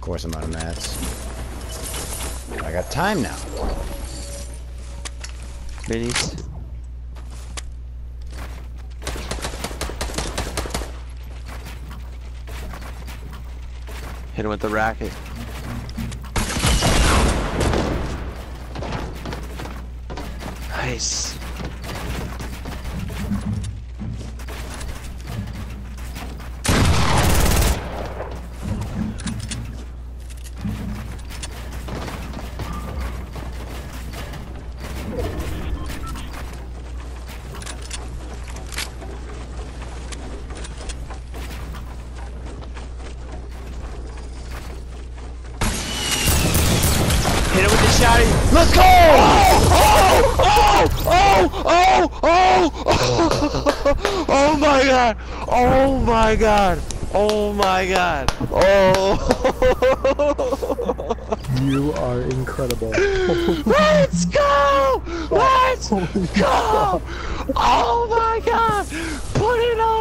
course I'm out of mats. I got time now. Minis. Hit him with the racket. Nice. Hit it with the shotty. Let's go! Oh my god! Oh my god! Oh my god! Oh! You are incredible. Let's go! Let's go! Oh my god! Put it on!